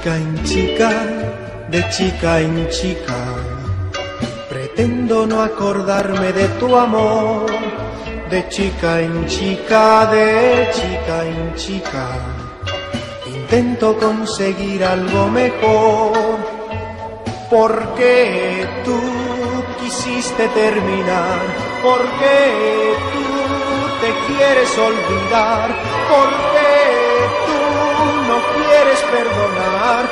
chica en chica, de chica en chica, pretendo no acordarme de tu amor. De chica en chica, de chica en chica, intento conseguir algo mejor. ¿Por qué tú quisiste terminar? ¿Por qué tú te quieres olvidar? ¿Por qué tú no quieres perdonar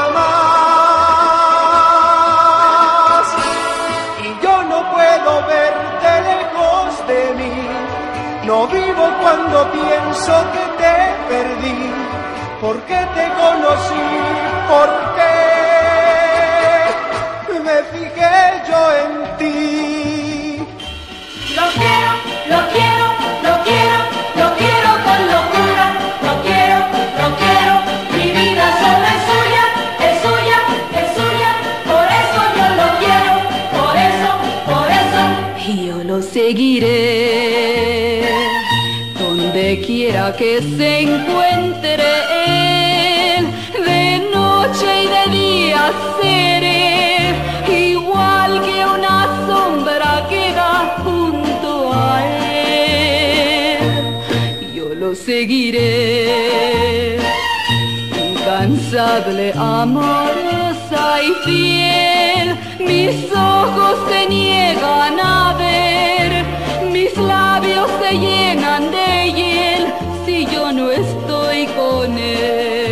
jamás? Y yo no puedo verte lejos de mí. No vivo cuando pienso que te perdí. ¿Por qué te conocí? ¿Por qué me fijé yo en ti? Lo quiero, lo quiero, lo quiero, lo quiero con locura. Lo quiero, mi vida solo es suya, es suya, es suya. Por eso yo lo quiero, por eso. Y yo lo seguiré, donde quiera que se encuentre él. De noche y de día seré igual que una sombra que va junto a él. Yo lo seguiré, incansable, amorosa y fiel. Mis ojos se niegan a ver, mis labios se llenan de hiel si yo no estoy con él.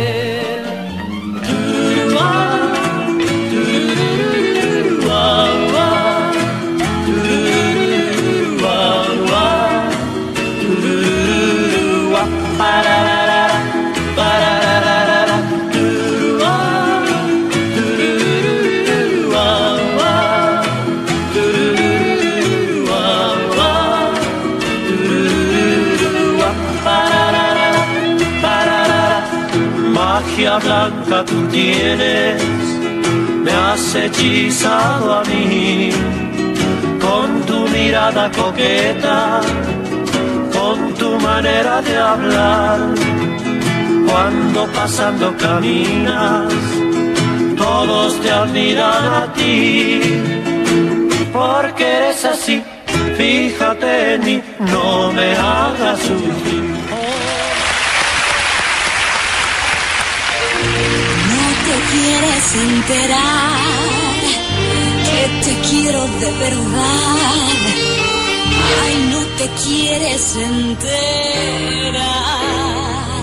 Magia blanca tú tienes, me has hechizado a mí, con tu mirada coqueta, con tu manera de hablar. Cuando pasando caminas, todos te admiran a ti, porque eres así, fíjate en mí, no me hagas sufrir. Quieres enterar que te quiero de verdad. Ay, no te quieres enterar.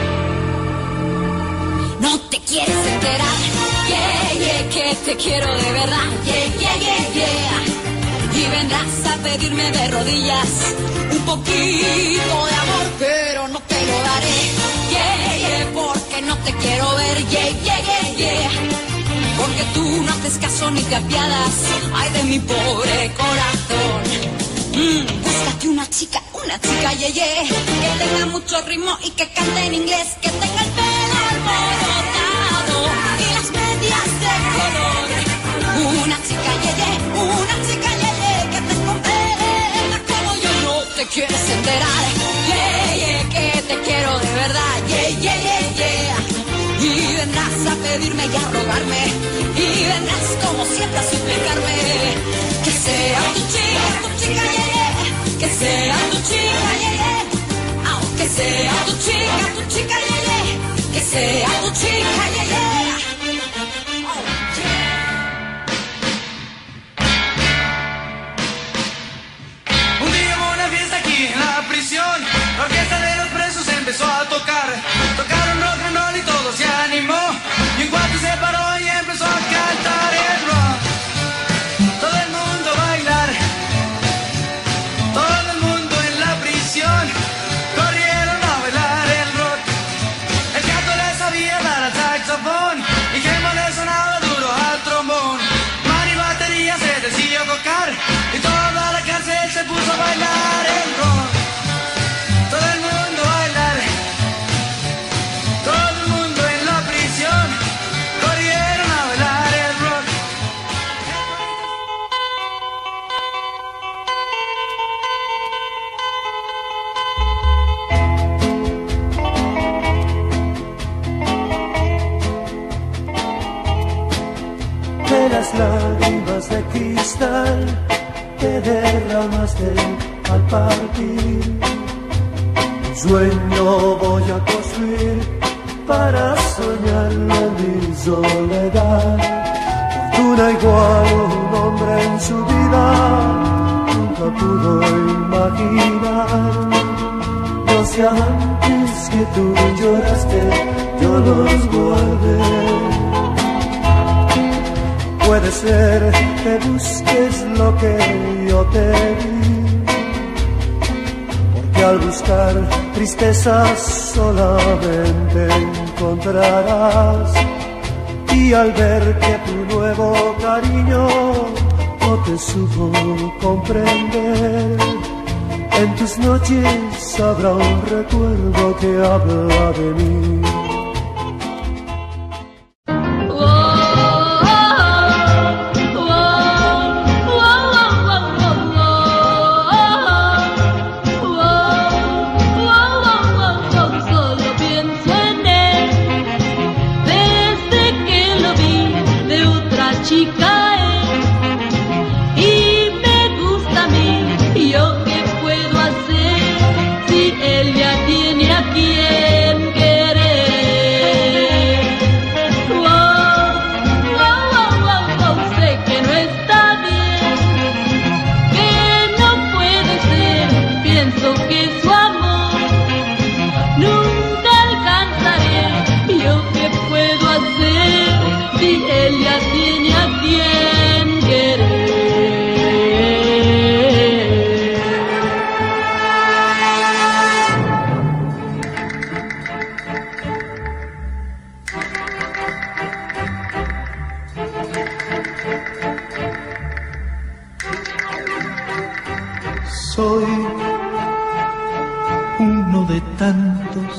No te quieres enterar. Yeah, que te quiero de verdad. Yeah. Y vendrás a pedirme de rodillas un poquito de amor, pero no te lo daré. Porque no te quiero ver, yeah. Porque tú no haces caso ni te apiadas, ay de mi pobre corazón. Búscate una chica, yeah, que tenga mucho ritmo y que cante en inglés, que tenga el pelo alborotado y las medias de color. Una chica, yeah, que te comprenda como yo. No te quieres enterar, yeah, que te quiero de verdad, yeah. Y vendrás a pedirme y a rogarme, y vendrás como siempre a suplicarme que sea tu chica, yeah. Que sea tu chica, yeah. Aunque sea tu chica, yeah. Que sea tu chica, yeah. Un día hubo una fiesta aquí en la prisión, la orquesta de los presos empezó a tocar. Tocaron rock and roll y todo se animó, y un cuate se paró y empezó a cantar el rock. Todo el mundo a bailar, todo el mundo en la prisión corrieron a bailar el rock. El gato le sabía dar al saxofón. lágrimas de cristal que derramaste al partir. Sueño voy a construir para soñarlo en mi soledad. Fortuna igual un hombre en su vida nunca pudo imaginar. No sea antes que tú lloraste, yo los guardé. Puede ser que busques lo que yo te di, porque al buscar tristezas solamente encontrarás. Y al ver que tu nuevo cariño no te supo comprender, en tus noches habrá un recuerdo que habla de mí. Soy uno de tantos,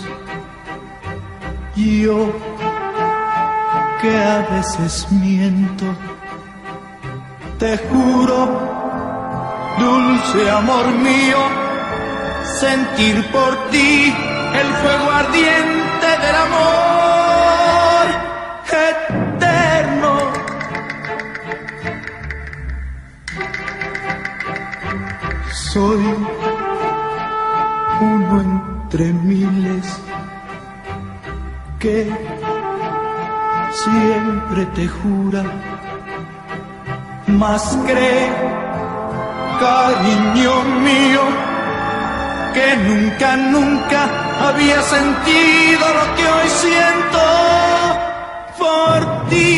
yo que a veces miento. Te juro, dulce amor mío, sentir por ti el fuego ardiente del amor eterno. Soy uno entre miles que siempre te jura, mas cree, cariño mío, que nunca, nunca había sentido lo que hoy siento por ti.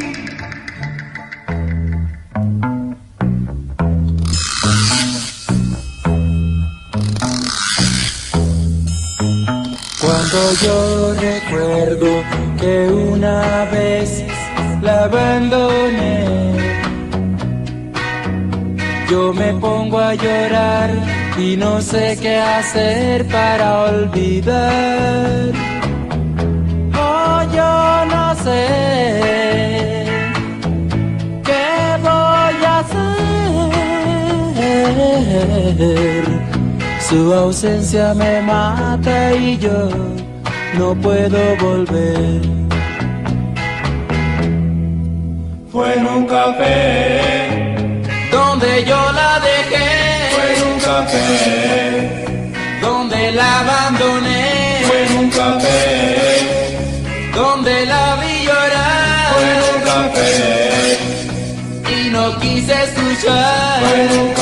Cuando yo recuerdo que una vez la abandoné, yo me pongo a llorar y no sé qué hacer para olvidar. Oh, yo no sé qué voy a hacer. Su ausencia me mata y yo no puedo volver. Fue en un café donde yo la dejé. Fue en un café donde la abandoné. Fue en un café donde la vi llorar. Fue en un café y no quise escuchar. Fue en un